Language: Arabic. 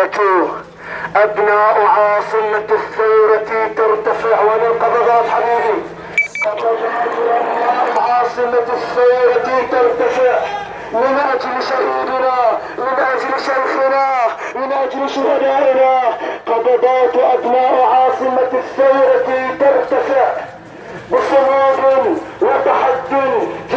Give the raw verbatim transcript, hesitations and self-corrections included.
قبضات أبناء عاصمة الثورة ترتفع. وين القبضات حبيبي؟ قبضات أبناء عاصمة الثورة ترتفع من أجل شهيدنا، من أجل شيخنا، من أجل شهدائنا. قبضات أبناء عاصمة الثورة ترتفع بصمود وتحد